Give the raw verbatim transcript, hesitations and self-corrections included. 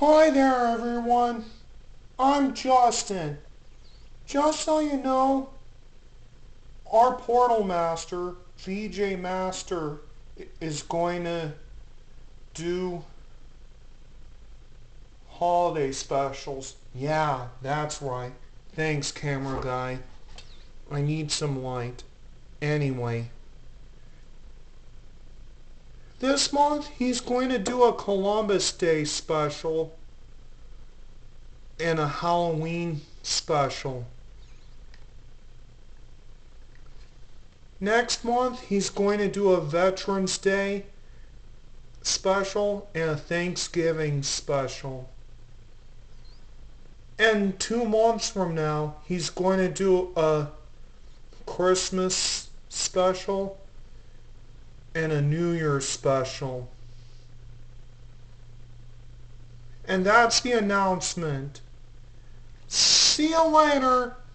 Hi there, everyone. I'm Justin. Just so you know, our portal master, V J Master, is going to do holiday specials. Yeah, that's right. Thanks, camera guy. I need some light. Anyway, this month he's going to do a Columbus Day special and a Halloween special. Next month, he's going to do a Veterans Day special and a Thanksgiving special. And two months from now, he's going to do a Christmas special and a New Year's special. And that's the announcement. See you later.